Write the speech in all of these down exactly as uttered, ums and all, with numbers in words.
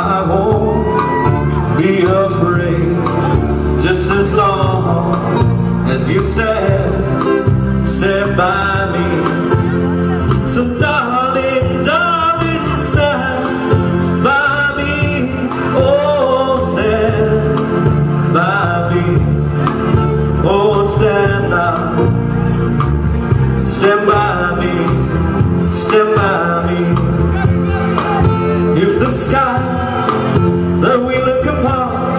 I won't be afraid, just as long as you stand, stand by me. So darling, darling, stand by me. Oh, stand by me. Oh, stand now. Stand by me, stand by me. If the sky that we look upon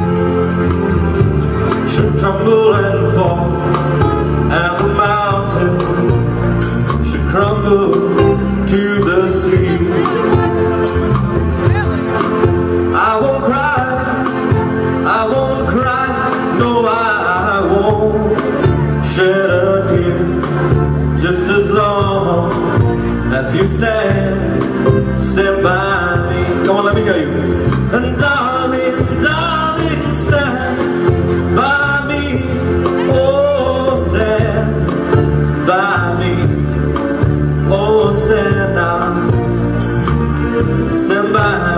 should tumble and fall, and the mountain should crumble to the sea, I won't cry, I won't cry, no, I won't shed a tear, just as long as you stand, stand by me. Come on, let me hear you. And darling, darling, stand by me. Oh, stand by me. Oh, stand now. Stand by me.